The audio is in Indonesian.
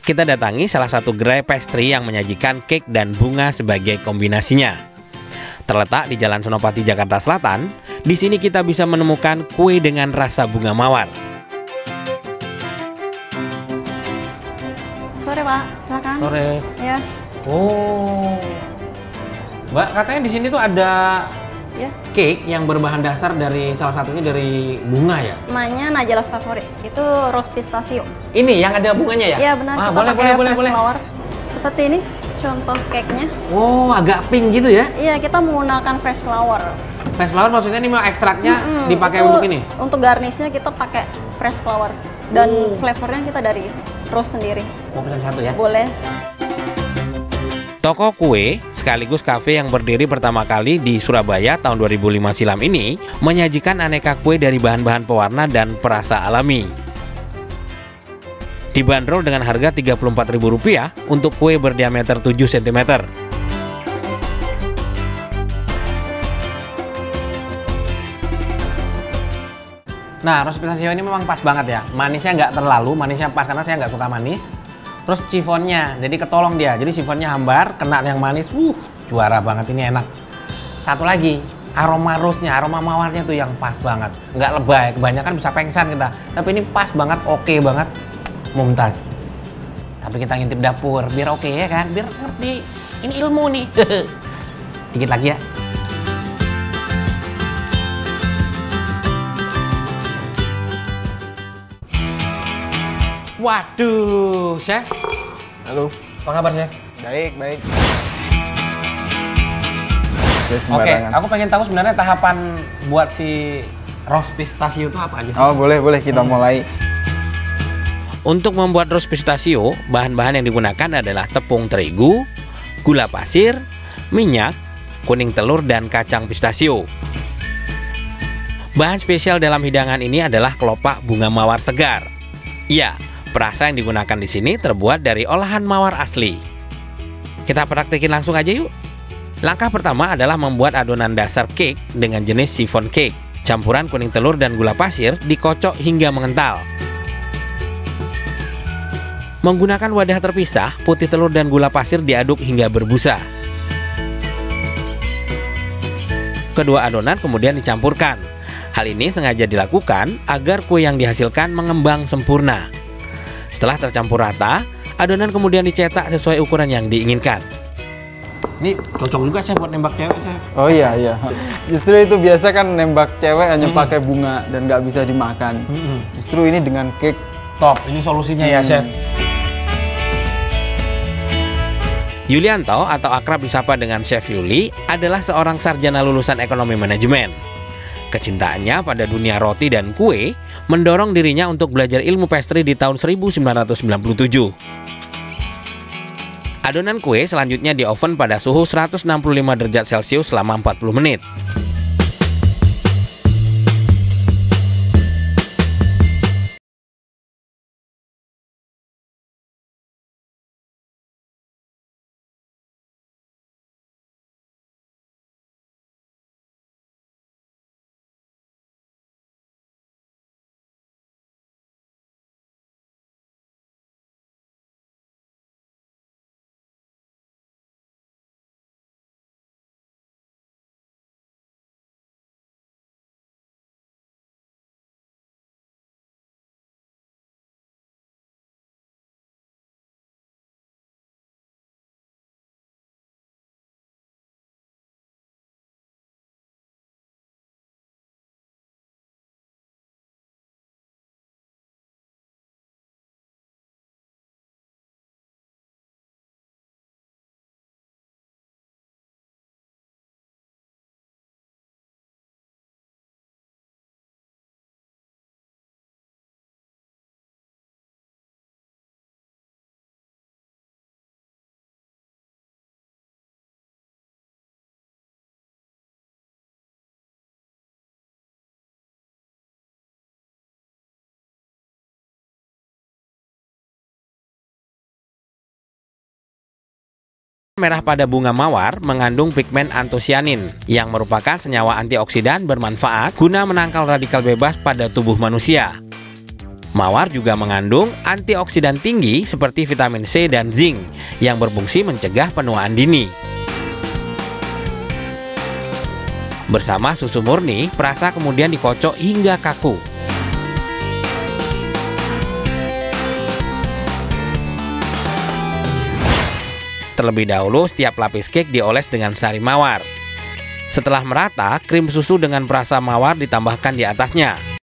kita datangi salah satu gerai pastry yang menyajikan cake dan bunga sebagai kombinasinya. Terletak di Jalan Senopati, Jakarta Selatan, di sini kita bisa menemukan kue dengan rasa bunga mawar. Sore Pak, silakan. Sore. Ya. Oh, Mbak, katanya di sini tuh ada Ya. cake yang berbahan dasar dari salah satunya dari bunga ya? Namanya Najelas Favorit. Itu rose pistachio. Ini yang ada bunganya ya? Iya benar. Ah, Kita boleh, pakai boleh, fresh boleh. flower. Seperti ini contoh cake-nya. Oh, agak pink gitu ya? Iya, kita menggunakan fresh flower. Fresh flower maksudnya ini mau ekstraknya dipakai Itu untuk ini? Untuk garnishnya kita pakai fresh flower. Dan flavornya kita dari rose sendiri. Mau pesan satu ya? Boleh. Toko kue sekaligus kafe yang berdiri pertama kali di Surabaya tahun 2005 silam ini menyajikan aneka kue dari bahan-bahan pewarna dan perasa alami. Dibanderol dengan harga Rp34.000 untuk kue berdiameter 7 cm. Nah, rose pistachio ini memang pas banget ya. Manisnya nggak terlalu, manisnya pas karena saya nggak suka manis. Terus chiffonnya, jadi ketolong dia. Jadi chiffonnya hambar, kena yang manis. Juara banget, ini enak. Satu lagi, aroma rose-nya, aroma mawarnya tuh yang pas banget. Nggak lebay, kebanyakan bisa pengsan kita. Tapi ini pas banget, oke banget. Mumtaz. Tapi kita ngintip dapur, biar oke ya kan? Biar ngerti, ini ilmu nih. Dikit lagi ya. Waduh, Chef. Halo. Apa kabar, Chef? Baik, baik. Oke, aku pengen tahu sebenarnya tahapan buat si rose pistachio itu apa aja sih? Oh, boleh, kita mulai. Untuk membuat rose pistachio, bahan-bahan yang digunakan adalah tepung terigu, gula pasir, minyak, kuning telur, dan kacang pistachio. Bahan spesial dalam hidangan ini adalah kelopak bunga mawar segar. Iya, perasa yang digunakan di sini terbuat dari olahan mawar asli. Kita praktekin langsung aja yuk. Langkah pertama adalah membuat adonan dasar cake dengan jenis chiffon cake. Campuran kuning telur dan gula pasir dikocok hingga mengental. Menggunakan wadah terpisah, putih telur dan gula pasir diaduk hingga berbusa. Kedua adonan kemudian dicampurkan. Hal ini sengaja dilakukan agar kue yang dihasilkan mengembang sempurna. Setelah tercampur rata, adonan kemudian dicetak sesuai ukuran yang diinginkan. Ini cocok juga sih buat nembak cewek, Chef. Oh iya. Justru itu biasa kan nembak cewek hanya pakai bunga dan nggak bisa dimakan. Justru ini dengan cake Top, ini solusinya ya, Chef. Yulianto atau akrab disapa dengan Chef Yuli adalah seorang sarjana lulusan ekonomi manajemen. Kecintaannya pada dunia roti dan kue mendorong dirinya untuk belajar ilmu pastry di tahun 1997. Adonan kue selanjutnya di oven pada suhu 165 derajat Celcius selama 40 menit. Merah pada bunga mawar mengandung pigmen antosianin yang merupakan senyawa antioksidan bermanfaat guna menangkal radikal bebas pada tubuh manusia. Mawar juga mengandung antioksidan tinggi seperti vitamin C dan zinc yang berfungsi mencegah penuaan dini. Bersama susu murni, perasa kemudian dikocok hingga kaku. Terlebih dahulu, setiap lapis cake dioles dengan sari mawar. Setelah merata, krim susu dengan perasa mawar ditambahkan di atasnya.